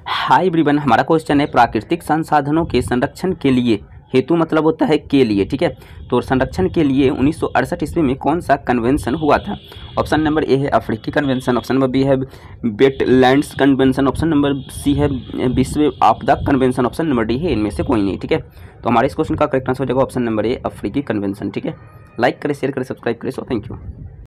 Hi everyone, हमारा question है प्राकृतिक संसाधनों के संरक्षण के लिए, हेतु मतलब होता है के लिए, ठीक है। तो संरक्षण के लिए 1968 ईस्वी में कौन सा कन्वेंशन हुआ था? ऑप्शन नंबर ए है अफ्रीकी कन्वेंशन, ऑप्शन नंबर बी है wetlands convention, option number C है विश्व आपदा कन्वेंशन, ऑप्शन नंबर डी है इनमें से कोई नहीं, ठीक है। तो हमारे इस क्वेश्चन का करेक्ट आंसर हो जाएगा ऑप्शन नंबर ए अफ्रीकी कन्वेंशन, ठीक है। लाइक करें, शेयर करें, सब्सक्राइब करें। So thank you.